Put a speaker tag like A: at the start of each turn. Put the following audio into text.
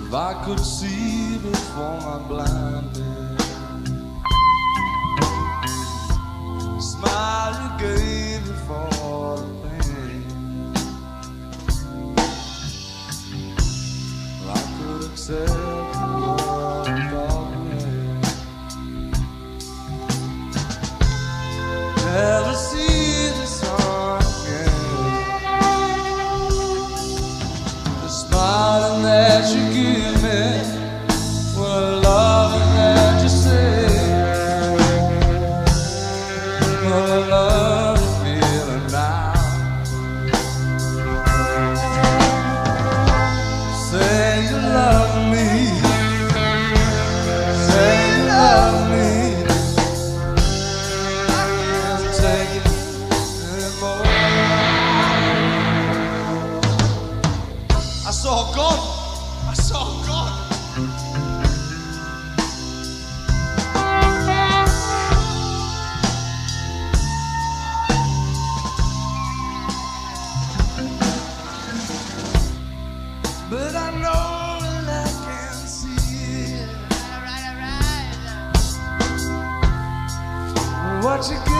A: If I could see before my blinded, the smile you gave before the pain, if I could accept the world darkness, never see the sun again, the smiling that you give me, well, loving that you say, well, I love the feeling now. Say you love me, say you love me, I can't take it anymore. I saw God, I saw God. But I know that I can't see it. What you